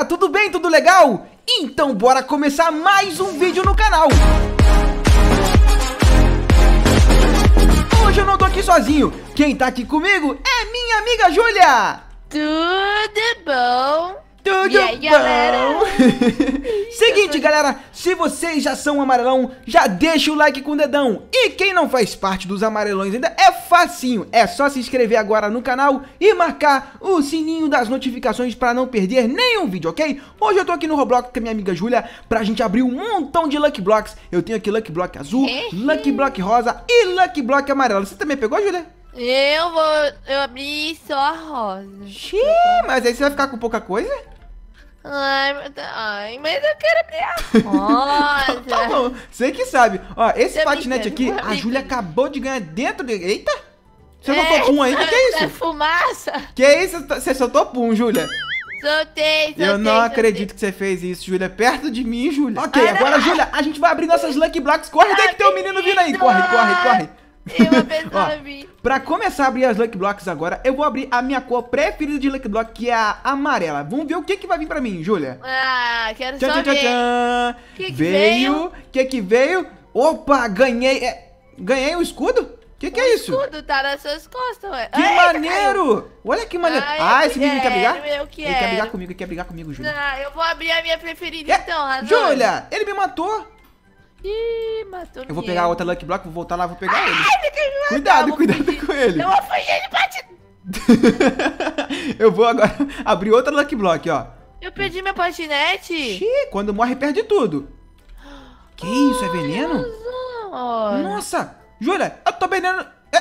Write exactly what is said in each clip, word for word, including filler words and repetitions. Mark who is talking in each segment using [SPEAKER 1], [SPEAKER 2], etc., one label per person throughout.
[SPEAKER 1] galera, tudo bem? Tudo legal? Então bora começar mais um vídeo no canal. Hoje eu não tô aqui sozinho. Quem tá aqui comigo é minha amiga Júlia.
[SPEAKER 2] Tudo bom?
[SPEAKER 1] Tudo
[SPEAKER 2] e aí,
[SPEAKER 1] bom?
[SPEAKER 2] galera?
[SPEAKER 1] Seguinte, galera, se vocês já são amarelão, já deixa o like com o dedão. E quem não faz parte dos amarelões ainda, é facinho. É só se inscrever agora no canal e marcar o sininho das notificações pra não perder nenhum vídeo, ok? Hoje eu tô aqui no Roblox com a minha amiga Júlia pra gente abrir um montão de Lucky Blocks. Eu tenho aqui Lucky Block azul, Lucky Block rosa e Lucky Block amarelo. Você também pegou, Júlia?
[SPEAKER 2] Eu vou... Eu abri só a rosa.
[SPEAKER 1] Xiii, mas aí você vai ficar com pouca coisa?
[SPEAKER 2] Ai, mas, ai, mas eu quero abrir a rosa.
[SPEAKER 1] Tá bom, você que sabe. Ó, esse
[SPEAKER 2] Tô
[SPEAKER 1] patinete aqui,
[SPEAKER 2] brincando, tô
[SPEAKER 1] a Júlia
[SPEAKER 2] brincando.
[SPEAKER 1] acabou de ganhar dentro de... Eita! Você soltou pum aí? O que, que é
[SPEAKER 2] É
[SPEAKER 1] isso?
[SPEAKER 2] fumaça.
[SPEAKER 1] Que é isso? Você soltou pum, Júlia?
[SPEAKER 2] Soltei, soltei.
[SPEAKER 1] Eu não
[SPEAKER 2] soltei.
[SPEAKER 1] acredito que você fez isso, Júlia. Perto de mim, Júlia. Ok,
[SPEAKER 2] Ah,
[SPEAKER 1] agora,
[SPEAKER 2] não.
[SPEAKER 1] Júlia, a gente vai abrir nossas Lucky Blocks. Corre daí que tem um menino vindo aí. Corre, corre, corre.
[SPEAKER 2] Eu uma pessoa
[SPEAKER 1] Ó,
[SPEAKER 2] vi.
[SPEAKER 1] pra começar a abrir as Lucky Blocks agora, eu vou abrir a minha cor preferida de Lucky Block, que é a amarela. Vamos ver o que que vai vir pra mim, Júlia.
[SPEAKER 2] Ah, quero
[SPEAKER 1] Tchan,
[SPEAKER 2] só
[SPEAKER 1] tchan, tchan,
[SPEAKER 2] ver.
[SPEAKER 1] tchan.
[SPEAKER 2] Que que
[SPEAKER 1] Veio. O que que veio? Opa, ganhei. É, ganhei um escudo? O que que é
[SPEAKER 2] O
[SPEAKER 1] isso?
[SPEAKER 2] escudo tá nas suas costas, ué.
[SPEAKER 1] Que
[SPEAKER 2] Eita,
[SPEAKER 1] maneiro! Olha que maneiro.
[SPEAKER 2] Ai,
[SPEAKER 1] Ah,
[SPEAKER 2] eu
[SPEAKER 1] esse menino quer brigar?
[SPEAKER 2] quero, eu
[SPEAKER 1] Ele quer brigar
[SPEAKER 2] quero.
[SPEAKER 1] comigo, ele quer brigar comigo, Júlia.
[SPEAKER 2] Não, eu vou abrir a minha preferida
[SPEAKER 1] É,
[SPEAKER 2] então, Razão.
[SPEAKER 1] Júlia, ele me matou.
[SPEAKER 2] Ih, matou
[SPEAKER 1] Eu vou
[SPEAKER 2] ninguém.
[SPEAKER 1] pegar a outra Lucky Block, vou voltar lá, vou pegar ele.
[SPEAKER 2] Ai, ele quer me matar,
[SPEAKER 1] Cuidado,
[SPEAKER 2] eu vou
[SPEAKER 1] cuidado
[SPEAKER 2] fugir.
[SPEAKER 1] com ele.
[SPEAKER 2] Eu vou fugir de patinete.
[SPEAKER 1] Eu vou agora abrir outra Lucky Block, ó.
[SPEAKER 2] Eu perdi meu patinete.
[SPEAKER 1] Xiii, quando morre perde tudo. Que isso, é veneno?
[SPEAKER 2] Razão.
[SPEAKER 1] Nossa, Júlia, eu tô veneno.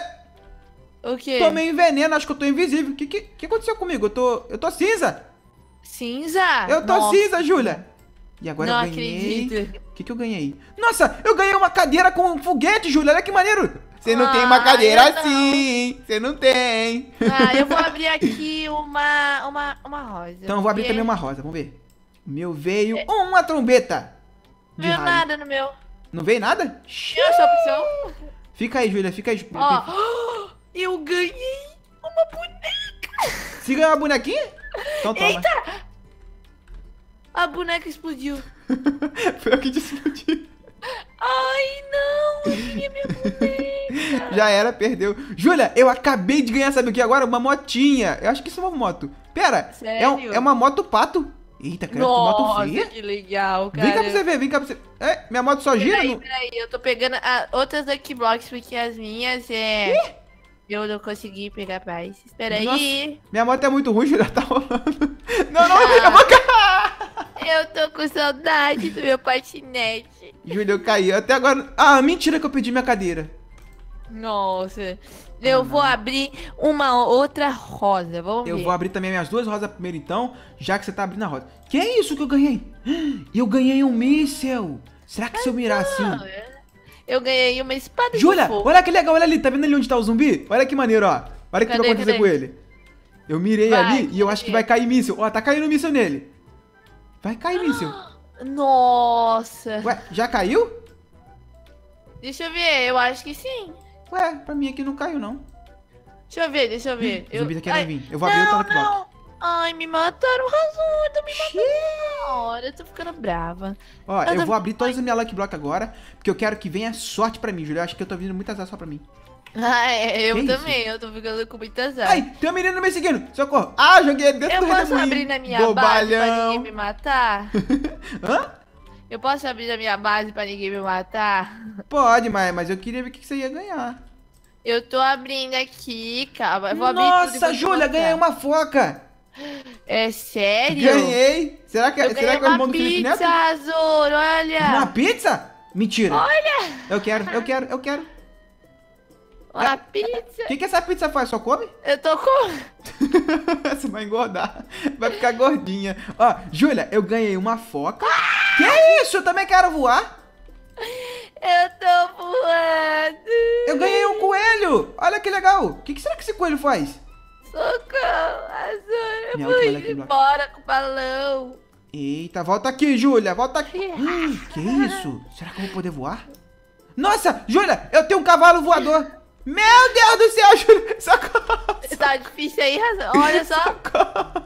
[SPEAKER 1] É,
[SPEAKER 2] O quê?
[SPEAKER 1] tomei veneno, acho que eu tô invisível. O que, que, que aconteceu comigo? Eu tô, eu tô cinza.
[SPEAKER 2] Cinza?
[SPEAKER 1] Eu tô
[SPEAKER 2] Nossa.
[SPEAKER 1] cinza, Júlia. E agora
[SPEAKER 2] Não
[SPEAKER 1] eu ganhei.
[SPEAKER 2] acredito.
[SPEAKER 1] O que, que eu ganhei? Nossa, eu ganhei uma cadeira com um foguete, Júlia. Olha que maneiro. Você não
[SPEAKER 2] Ah,
[SPEAKER 1] tem uma cadeira
[SPEAKER 2] eu não.
[SPEAKER 1] assim. Você não tem.
[SPEAKER 2] Ah, eu vou abrir aqui uma, uma, uma rosa.
[SPEAKER 1] Então eu vou abrir
[SPEAKER 2] porque
[SPEAKER 1] também uma rosa. Vamos ver. O meu veio uma trombeta.
[SPEAKER 2] Não
[SPEAKER 1] De
[SPEAKER 2] veio
[SPEAKER 1] raio.
[SPEAKER 2] nada no meu.
[SPEAKER 1] Não veio nada?
[SPEAKER 2] Eu sou opção.
[SPEAKER 1] Fica aí, Júlia. Fica aí.
[SPEAKER 2] Ó, eu ganhei uma boneca.
[SPEAKER 1] Você ganhou uma bonequinha? Então toma.
[SPEAKER 2] Eita! A boneca explodiu.
[SPEAKER 1] Foi eu que te explodi.
[SPEAKER 2] Ai, não! Minha, minha boneca.
[SPEAKER 1] Já era, perdeu. Júlia, eu acabei de ganhar, sabe o que agora? Uma motinha. Eu acho que isso é uma moto. Pera, é, um-
[SPEAKER 2] Sério?
[SPEAKER 1] é uma moto pato. Eita, cara, que moto
[SPEAKER 2] Nossa,
[SPEAKER 1] feia.
[SPEAKER 2] que legal, cara.
[SPEAKER 1] Vem cá pra você ver, vem cá pra você... É, minha moto só gira?
[SPEAKER 2] Peraí,
[SPEAKER 1] Não...
[SPEAKER 2] peraí, eu tô pegando a, outras Lucky Blocks porque as minhas é... Eu não consegui pegar paz. Espera aí.
[SPEAKER 1] Nossa, minha moto é muito ruim, Júlia, tá rolando. Não, não, eu vou cair.
[SPEAKER 2] Eu tô com saudade do meu patinete.
[SPEAKER 1] Júlia, eu caí. Até agora... Ah, mentira que eu perdi minha cadeira.
[SPEAKER 2] Nossa. Eu vou abrir uma outra rosa. Vamos
[SPEAKER 1] Eu
[SPEAKER 2] ver.
[SPEAKER 1] vou abrir também minhas duas rosas primeiro, então, já que você tá abrindo a rosa. Que é isso que eu ganhei? Eu ganhei um míssel. Será que se eu mirar assim...
[SPEAKER 2] Eu ganhei uma espada
[SPEAKER 1] Júlia,
[SPEAKER 2] de fogo.
[SPEAKER 1] olha que legal, olha ali, tá vendo ali onde tá o zumbi? Olha que maneiro, ó. Olha o que vai
[SPEAKER 2] Cadê,
[SPEAKER 1] acontecer
[SPEAKER 2] cadê?
[SPEAKER 1] com ele. Eu mirei
[SPEAKER 2] Vai,
[SPEAKER 1] ali e eu acho que vai
[SPEAKER 2] cadê?
[SPEAKER 1] cair míssil. Ó, tá caindo míssil nele. Vai cair míssil.
[SPEAKER 2] Nossa.
[SPEAKER 1] Ué, já caiu?
[SPEAKER 2] Deixa eu ver, eu acho que sim.
[SPEAKER 1] Ué, pra mim aqui não caiu, não.
[SPEAKER 2] Deixa eu ver, deixa eu ver.
[SPEAKER 1] O zumbi tá
[SPEAKER 2] eu...
[SPEAKER 1] querendo
[SPEAKER 2] Ai,
[SPEAKER 1] vir. Eu vou abrir
[SPEAKER 2] não,
[SPEAKER 1] outra Lucky Block.
[SPEAKER 2] não. Ai, me mataram, razão. Eu tô me matando na hora. Eu tô ficando brava.
[SPEAKER 1] Ó,
[SPEAKER 2] Eu
[SPEAKER 1] eu
[SPEAKER 2] tô-
[SPEAKER 1] vou abrir todas as minhas Lucky Block agora, porque eu quero que venha sorte pra mim, Júlia. Eu acho que eu tô vindo muitas azar só pra mim.
[SPEAKER 2] Ah, é, eu
[SPEAKER 1] Que
[SPEAKER 2] também. Eu tô ficando com muita azar.
[SPEAKER 1] Ai, tem um menino me seguindo. Socorro. Ah, joguei ele dentro
[SPEAKER 2] eu
[SPEAKER 1] do
[SPEAKER 2] posso
[SPEAKER 1] redemoinho.
[SPEAKER 2] abrir na minha base pra ninguém
[SPEAKER 1] Bobalhão.
[SPEAKER 2] me matar?
[SPEAKER 1] Hã?
[SPEAKER 2] Eu posso abrir na minha base pra ninguém me matar?
[SPEAKER 1] Pode, mas, mas eu queria ver o que que você ia ganhar.
[SPEAKER 2] Eu tô abrindo aqui, calma. Eu vou abrir tudo e
[SPEAKER 1] Nossa,
[SPEAKER 2] vou te
[SPEAKER 1] Júlia,
[SPEAKER 2] mostrar.
[SPEAKER 1] ganhei uma foca.
[SPEAKER 2] É sério?
[SPEAKER 1] Ganhei. Será que,
[SPEAKER 2] Eu
[SPEAKER 1] será
[SPEAKER 2] ganhei
[SPEAKER 1] que é o irmão
[SPEAKER 2] uma
[SPEAKER 1] do Felipe
[SPEAKER 2] pizza,
[SPEAKER 1] Neto?
[SPEAKER 2] Azul, olha.
[SPEAKER 1] Uma pizza? Mentira.
[SPEAKER 2] Olha,
[SPEAKER 1] Eu quero, eu quero, eu quero.
[SPEAKER 2] uma pizza.
[SPEAKER 1] O que, que essa pizza faz? Só come?
[SPEAKER 2] Eu tô com...
[SPEAKER 1] Você vai engordar. Vai ficar gordinha. Ó, Júlia, eu ganhei uma foca. Que isso? Eu também quero voar.
[SPEAKER 2] Eu tô voando.
[SPEAKER 1] Eu ganhei um coelho. Olha que legal. O que, que será que esse coelho faz?
[SPEAKER 2] Socorro, Azul. Eu
[SPEAKER 1] Minha
[SPEAKER 2] vou
[SPEAKER 1] última
[SPEAKER 2] ir
[SPEAKER 1] Lucky Block.
[SPEAKER 2] embora com o balão.
[SPEAKER 1] Eita, volta aqui, Júlia. Volta aqui. Hum, que isso? Será que eu vou poder voar? Nossa, Júlia, eu tenho um cavalo voador. Meu Deus do céu, Júlia. Socorro.
[SPEAKER 2] Tá difícil aí, Razão. Olha só.
[SPEAKER 1] Socorro.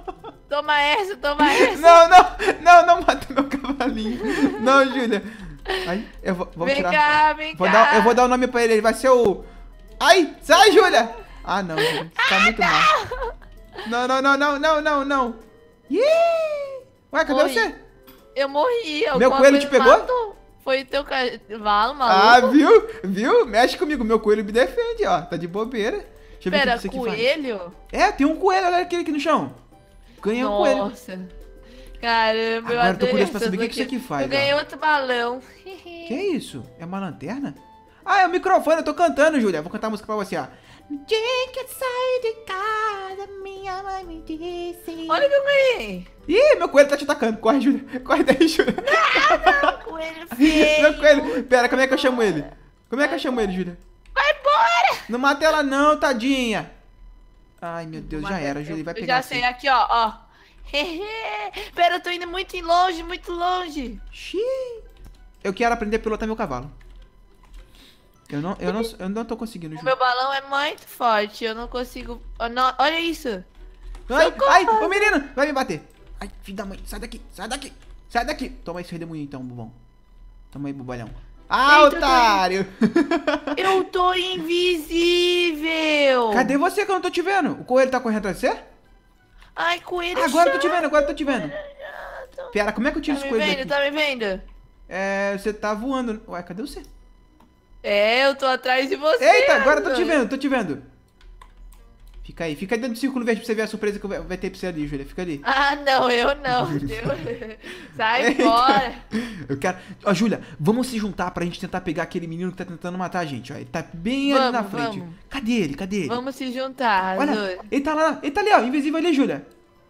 [SPEAKER 2] Toma essa, toma essa.
[SPEAKER 1] Não, não, não, não mata meu cavalinho. Não, Júlia. Ai, eu vou, vou
[SPEAKER 2] vem
[SPEAKER 1] tirar.
[SPEAKER 2] cá, vem
[SPEAKER 1] Vou
[SPEAKER 2] cá.
[SPEAKER 1] dar, eu vou dar o nome pra ele, ele vai ser o... Ai, sai, Júlia. Ah, não, Júlia, tá
[SPEAKER 2] Ah,
[SPEAKER 1] muito
[SPEAKER 2] não.
[SPEAKER 1] mal. Não, não, não, não, não, não, não. Ih! Ué, cadê
[SPEAKER 2] Oi.
[SPEAKER 1] você?
[SPEAKER 2] Eu morri.
[SPEAKER 1] Meu
[SPEAKER 2] alguma
[SPEAKER 1] coelho te
[SPEAKER 2] coisa
[SPEAKER 1] pegou?
[SPEAKER 2] matou. Foi teu cavalo,
[SPEAKER 1] Ah,
[SPEAKER 2] maluco.
[SPEAKER 1] viu? Viu? Mexe comigo, meu coelho me defende, ó. Tá de bobeira. Deixa eu ver o
[SPEAKER 2] Pera,
[SPEAKER 1] que isso aqui faz.
[SPEAKER 2] coelho?
[SPEAKER 1] É, tem um coelho, olha aquele aqui no chão. Ganhei um coelho.
[SPEAKER 2] Nossa. Caramba, eu
[SPEAKER 1] Agora eu tô
[SPEAKER 2] adorei
[SPEAKER 1] curioso pra
[SPEAKER 2] essas
[SPEAKER 1] saber o que que isso
[SPEAKER 2] aqui.
[SPEAKER 1] aqui faz,
[SPEAKER 2] Eu ganhei
[SPEAKER 1] ó.
[SPEAKER 2] outro balão.
[SPEAKER 1] Que é isso? É uma lanterna? Ah, é o microfone, eu tô cantando, Júlia. Vou cantar a música pra você, ó. No dia que eu saí de casa, minha mãe me disse...
[SPEAKER 2] Olha o que eu ganhei.
[SPEAKER 1] Ih, meu coelho tá te atacando. Corre, Júlia. Corre daí, Júlia.
[SPEAKER 2] Coelho feio.
[SPEAKER 1] Meu coelho. Pera, como é que eu chamo ele? Como é que eu chamo ele, Júlia?
[SPEAKER 2] Vai embora.
[SPEAKER 1] Não mata ela não, tadinha. Ai, meu Deus, já era, Júlia. Vai
[SPEAKER 2] Eu
[SPEAKER 1] pegar
[SPEAKER 2] já
[SPEAKER 1] assim.
[SPEAKER 2] sei, aqui, ó, ó. Pera, eu tô indo muito longe, muito longe.
[SPEAKER 1] Xiii. Eu quero aprender a pilotar meu cavalo. Eu não, eu não, eu não tô conseguindo,
[SPEAKER 2] O
[SPEAKER 1] Júlia.
[SPEAKER 2] meu balão é muito forte, eu não consigo... Oh, não, olha isso.
[SPEAKER 1] Ai,
[SPEAKER 2] Socorro.
[SPEAKER 1] ai, ô menino, vai me bater. Ai, filho da mãe, sai daqui, sai daqui, sai daqui. Toma esse redemoinho então, bobão. Toma aí, bobalhão. Ah,
[SPEAKER 2] Eita,
[SPEAKER 1] otário.
[SPEAKER 2] Eu tô invisível.
[SPEAKER 1] Cadê você que eu não tô te vendo? O coelho tá correndo atrás de você?
[SPEAKER 2] Ai, coelho
[SPEAKER 1] Agora eu tô te
[SPEAKER 2] chato.
[SPEAKER 1] vendo, agora eu tô te vendo. Pera, como é que eu tiro
[SPEAKER 2] Tá
[SPEAKER 1] esse
[SPEAKER 2] me
[SPEAKER 1] coelho
[SPEAKER 2] vendo,
[SPEAKER 1] daqui?
[SPEAKER 2] tá me vendo?
[SPEAKER 1] É, você tá voando. Ué, cadê você?
[SPEAKER 2] É, eu tô atrás de você.
[SPEAKER 1] Eita, agora eu tô te
[SPEAKER 2] Arthur.
[SPEAKER 1] vendo, tô te vendo. Fica aí, fica aí dentro do círculo verde pra você ver a surpresa que vai vai ter pra você ali, Júlia. Fica ali.
[SPEAKER 2] Ah, não, eu não. Deus. Sai
[SPEAKER 1] Eita.
[SPEAKER 2] fora.
[SPEAKER 1] Eu quero... Ó, Júlia, vamos se juntar pra gente tentar pegar aquele menino que tá tentando matar a gente, ó. Ele tá bem ali
[SPEAKER 2] Vamos,
[SPEAKER 1] na frente.
[SPEAKER 2] vamos.
[SPEAKER 1] Cadê ele? Cadê ele?
[SPEAKER 2] Vamos se juntar,
[SPEAKER 1] Olha,
[SPEAKER 2] Arthur.
[SPEAKER 1] ele tá lá, ele tá ali, ó, invisível ali, Júlia.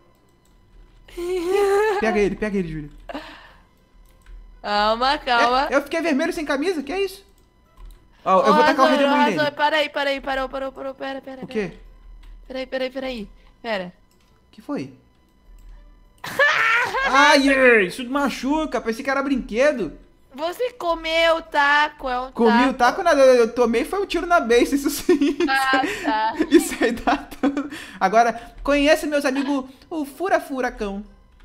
[SPEAKER 1] Pega ele, pega ele, Júlia.
[SPEAKER 2] Calma, calma.
[SPEAKER 1] É, eu fiquei vermelho sem camisa, que é isso? Ó, eu vou
[SPEAKER 2] Ô,
[SPEAKER 1] tacar o
[SPEAKER 2] Arthur,
[SPEAKER 1] redemoinho
[SPEAKER 2] Arthur,
[SPEAKER 1] nele.
[SPEAKER 2] Para aí, para aí, parou, parou, parou, pera, pera.
[SPEAKER 1] O quê?
[SPEAKER 2] Peraí, peraí, peraí. Pera.
[SPEAKER 1] O que foi? Ai, ai, isso machuca, pensei que era brinquedo.
[SPEAKER 2] Você comeu o taco, é um
[SPEAKER 1] Comi o
[SPEAKER 2] taco.
[SPEAKER 1] taco, nada, eu tomei foi um tiro na beiça, isso sim.
[SPEAKER 2] Ah, tá.
[SPEAKER 1] Isso aí dá tudo. Agora, conhece meus amigos, o Fura Furacão.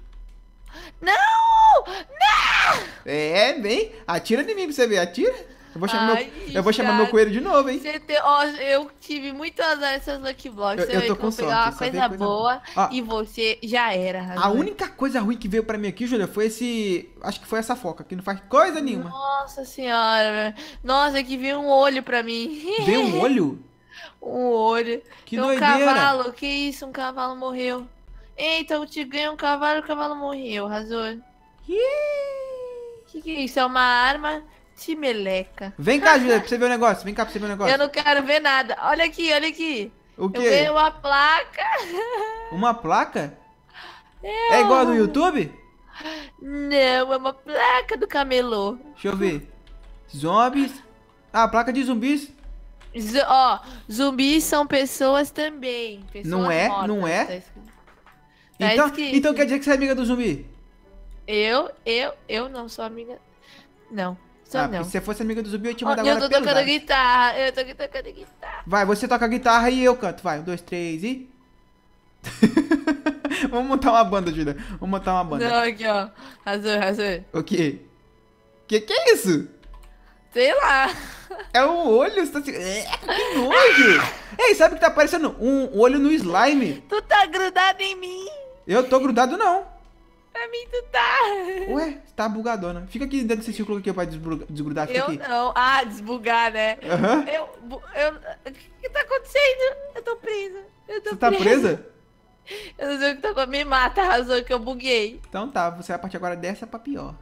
[SPEAKER 2] Não! Não!
[SPEAKER 1] É, bem, atira de mim pra você ver, atira. Eu vou chamar,
[SPEAKER 2] Ai,
[SPEAKER 1] meu, eu vou chamar meu
[SPEAKER 2] chato.
[SPEAKER 1] coelho de novo, hein.
[SPEAKER 2] Você te- ó, eu tive muito azar nessas Lucky Blocks.
[SPEAKER 1] Eu-
[SPEAKER 2] Você
[SPEAKER 1] eu
[SPEAKER 2] vai
[SPEAKER 1] tô com
[SPEAKER 2] pegar
[SPEAKER 1] sorte,
[SPEAKER 2] uma
[SPEAKER 1] só
[SPEAKER 2] coisa,
[SPEAKER 1] veio coisa
[SPEAKER 2] boa
[SPEAKER 1] boa. Ó.
[SPEAKER 2] e você já era.
[SPEAKER 1] A
[SPEAKER 2] Arthur.
[SPEAKER 1] única coisa ruim que veio pra mim aqui, Júlia, foi esse... Acho que foi essa foca, que não faz coisa nenhuma.
[SPEAKER 2] Nossa senhora, velho. Nossa, que veio um olho pra mim.
[SPEAKER 1] Veio um olho?
[SPEAKER 2] Um olho.
[SPEAKER 1] Que
[SPEAKER 2] Tem um
[SPEAKER 1] doideira.
[SPEAKER 2] cavalo. Que isso? Um cavalo morreu. Eita, eu te ganhei um cavalo e o cavalo morreu, Razor.
[SPEAKER 1] Ih.
[SPEAKER 2] Que que é isso? É uma arma de meleca.
[SPEAKER 1] Vem cá, Júlia, pra você ver o negócio. Vem cá pra você ver o negócio.
[SPEAKER 2] Eu não quero ver nada. Olha aqui, olha aqui.
[SPEAKER 1] O
[SPEAKER 2] Eu
[SPEAKER 1] quê?
[SPEAKER 2] ganhei uma placa.
[SPEAKER 1] Uma placa? É igual a do YouTube?
[SPEAKER 2] Não, é uma placa do camelô.
[SPEAKER 1] Deixa eu ver. Zombies. Ah, placa de zumbis.
[SPEAKER 2] Z- ó, zumbis são pessoas também. Pessoas
[SPEAKER 1] Não é?
[SPEAKER 2] mortas,
[SPEAKER 1] Não é?
[SPEAKER 2] Tá escrito. Tá
[SPEAKER 1] Então,
[SPEAKER 2] escrito.
[SPEAKER 1] então quer dizer que você é amiga do zumbi?
[SPEAKER 2] Eu, eu, eu não sou amiga. Não, sou
[SPEAKER 1] Ah,
[SPEAKER 2] não.
[SPEAKER 1] porque se você fosse amiga do zumbi, eu te
[SPEAKER 2] Ó,
[SPEAKER 1] mandava
[SPEAKER 2] eu tô tocando
[SPEAKER 1] pesado.
[SPEAKER 2] guitarra, eu tô tocando guitarra.
[SPEAKER 1] Vai, você toca a guitarra e eu canto. Vai, um, dois, três e... Vamos montar uma banda, Júlia. Vamos montar uma banda.
[SPEAKER 2] Não, aqui, ó. Razor, razor.
[SPEAKER 1] O quê? Que que é isso?
[SPEAKER 2] Sei lá.
[SPEAKER 1] É um olho, você tá assim... É, que nojo. Ei, sabe o que tá parecendo? Um olho no slime.
[SPEAKER 2] Tu tá grudado em mim.
[SPEAKER 1] Eu tô grudado, não.
[SPEAKER 2] Pra mim tu tá.
[SPEAKER 1] Ué, tá bugadona. Fica aqui dentro desse círculo aqui pra desbru- desgrudar. Fica
[SPEAKER 2] Eu
[SPEAKER 1] aqui.
[SPEAKER 2] não. Ah, desbugar, né?
[SPEAKER 1] Aham.
[SPEAKER 2] Eu, bu- eu. O que que tá acontecendo? Eu tô presa. Eu tô
[SPEAKER 1] Você tá presa?
[SPEAKER 2] Eu não sei o que tá acontecendo. Me mata, Razor, que eu buguei.
[SPEAKER 1] Então tá, você vai partir agora dessa pra pior.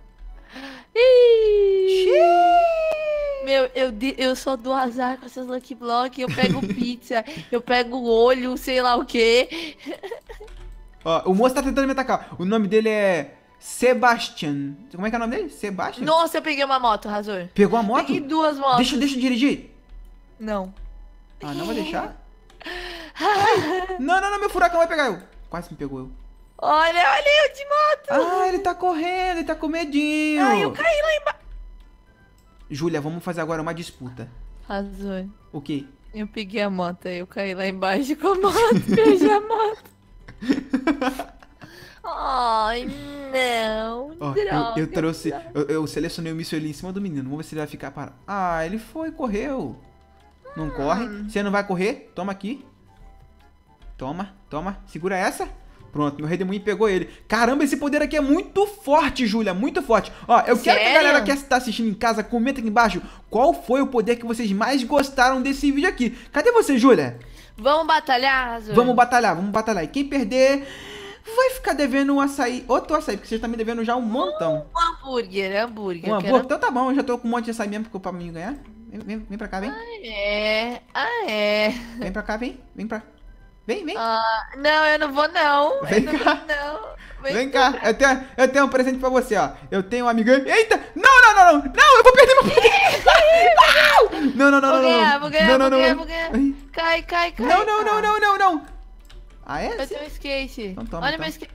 [SPEAKER 2] Ih. Meu, eu, de- eu só dou azar com essas Lucky Block. Eu pego pizza, eu pego olho, sei lá o quê.
[SPEAKER 1] Ó, o moço tá tentando me atacar. O nome dele é Sebastian. Como é que é o nome dele? Sebastian?
[SPEAKER 2] Nossa, eu peguei uma moto, Razor.
[SPEAKER 1] Pegou a moto?
[SPEAKER 2] Peguei duas motos.
[SPEAKER 1] Deixa, deixa eu dirigir.
[SPEAKER 2] Não.
[SPEAKER 1] Ah, não vai deixar? Não, não, não, meu furacão vai pegar eu. Quase me pegou eu.
[SPEAKER 2] Olha, olha eu de moto.
[SPEAKER 1] Ah, ele tá correndo, ele tá com medinho.
[SPEAKER 2] Ai, eu caí lá embaixo.
[SPEAKER 1] Júlia, vamos fazer agora uma disputa.
[SPEAKER 2] Razor,
[SPEAKER 1] O quê?
[SPEAKER 2] eu peguei a moto, eu caí lá embaixo com a moto, perdi a moto. Ai, não.
[SPEAKER 1] Ó,
[SPEAKER 2] droga.
[SPEAKER 1] eu, eu trouxe, eu, eu selecionei o míssil ali em cima do menino. Vamos ver se ele vai ficar parado. Ah, ele foi, correu. Não
[SPEAKER 2] Hum.
[SPEAKER 1] corre. Você não vai correr? Toma aqui. Toma, toma. Segura essa. Pronto, meu redemoinho pegou ele. Caramba, esse poder aqui é muito forte, Júlia, muito forte. Ó, eu quero que a
[SPEAKER 2] Sério?
[SPEAKER 1] galera que está assistindo em casa comenta aqui embaixo qual foi o poder que vocês mais gostaram desse vídeo aqui. Cadê você, Júlia?
[SPEAKER 2] Vamos batalhar, Azul?
[SPEAKER 1] Vamos batalhar, vamos batalhar. E quem perder vai ficar devendo um açaí. Outro açaí, porque vocês estão me devendo já um montão.
[SPEAKER 2] Um hambúrguer, hambúrguer.
[SPEAKER 1] Um
[SPEAKER 2] eu
[SPEAKER 1] hambúrguer?
[SPEAKER 2] quero-
[SPEAKER 1] Então tá bom, eu já tô com um monte de açaí mesmo porque pra mim ganhar. Vem, vem, vem pra cá, vem.
[SPEAKER 2] É, ah, é.
[SPEAKER 1] Vem pra cá, vem. Vem pra... Vem, vem.
[SPEAKER 2] Ah, não, eu não vou não.
[SPEAKER 1] Vem
[SPEAKER 2] eu não
[SPEAKER 1] cá.
[SPEAKER 2] vou não.
[SPEAKER 1] Vem cá, eu tenho, eu tenho um presente pra você, ó. Eu tenho um amigo. Eita! Não, não, não, não! Não, eu vou perder meu poder! Não! Não, não, não,
[SPEAKER 2] Vou
[SPEAKER 1] não,
[SPEAKER 2] ganhar,
[SPEAKER 1] não.
[SPEAKER 2] vou ganhar,
[SPEAKER 1] Não, não,
[SPEAKER 2] vou
[SPEAKER 1] não,
[SPEAKER 2] ganhar,
[SPEAKER 1] não.
[SPEAKER 2] vou ganhar.
[SPEAKER 1] Ai.
[SPEAKER 2] Cai, cai, cai.
[SPEAKER 1] Não, não, não,
[SPEAKER 2] Ah,
[SPEAKER 1] não, não, não. Ah, é?
[SPEAKER 2] Eu tenho um skate.
[SPEAKER 1] Então toma,
[SPEAKER 2] Olha
[SPEAKER 1] então.
[SPEAKER 2] meu skate.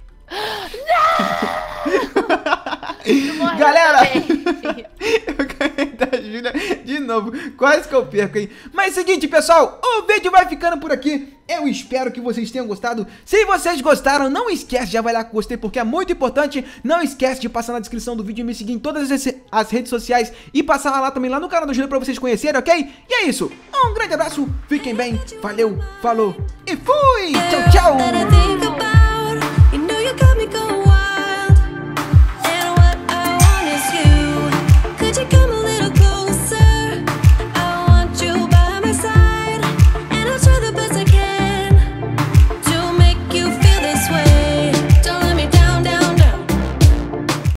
[SPEAKER 2] Não morreu
[SPEAKER 1] Galera,
[SPEAKER 2] também.
[SPEAKER 1] eu ganhei da Júlia de novo. Quase que eu perco, hein? Mas seguinte, pessoal, o vídeo vai ficando por aqui. Eu espero que vocês tenham gostado. Se vocês gostaram, não esquece de avaliar com gostei, porque é muito importante. Não esquece de passar na descrição do vídeo e me seguir em todas as, as redes sociais e passar lá também lá no canal do Júlia pra vocês conhecerem, ok? E é isso. Um grande abraço, fiquem bem, valeu, falou e fui! Tchau, tchau!
[SPEAKER 3] That I think about, you know you got me going.